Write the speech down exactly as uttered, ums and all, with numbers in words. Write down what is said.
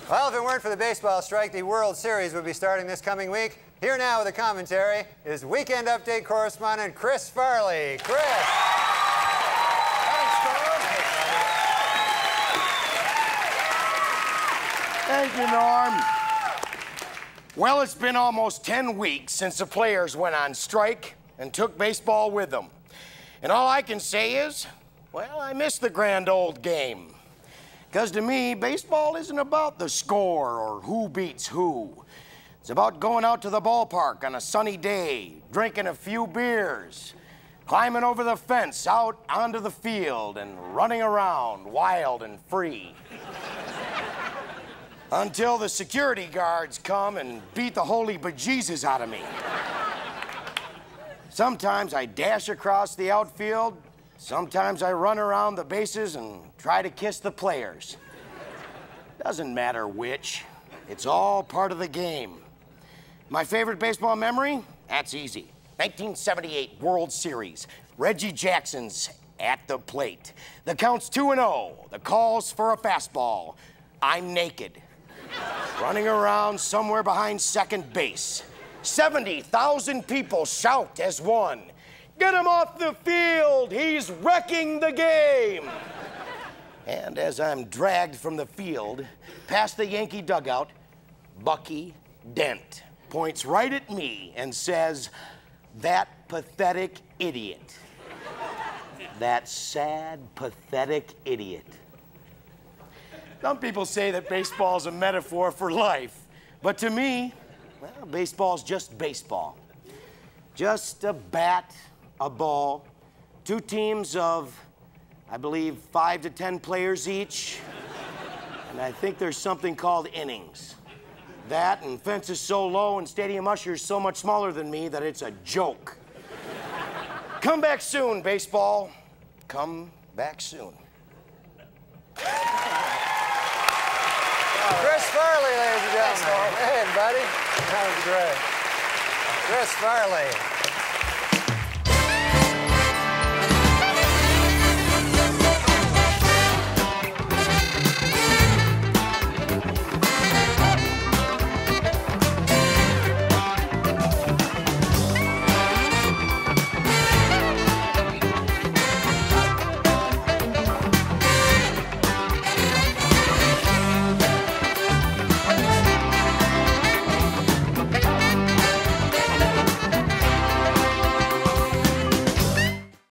Well, if it weren't for the baseball strike, the World Series would be starting this coming week. Here now with a commentary is Weekend Update correspondent Chris Farley. Chris. Thank you, Norm. Well, it's been almost ten weeks since the players went on strike and took baseball with them. And all I can say is, well, I miss the grand old game. Because to me, baseball isn't about the score or who beats who. It's about going out to the ballpark on a sunny day, drinking a few beers, climbing over the fence out onto the field, and running around wild and free. Until the security guards come and beat the holy bejesus out of me. Sometimes I dash across the outfield. Sometimes I run around the bases and try to kiss the players. Doesn't matter which. It's all part of the game. My favorite baseball memory? That's easy. nineteen seventy-eight World Series. Reggie Jackson's at the plate. The count's two and oh. The call's for a fastball. I'm naked. Running around somewhere behind second base. seventy thousand people shout as one. Get him off the field! He's wrecking the game! And as I'm dragged from the field, past the Yankee dugout, Bucky Dent points right at me and says, "That pathetic idiot." That sad, pathetic idiot. Some people say that baseball's a metaphor for life, but to me, well, baseball's just baseball. Just a bat, a ball, two teams of, I believe, five to ten players each. And I think there's something called innings. That and fences so low and stadium ushers so much smaller than me that it's a joke. Come back soon, baseball. Come back soon. Chris Farley, ladies and gentlemen. Hey, buddy. That was great. Chris Farley.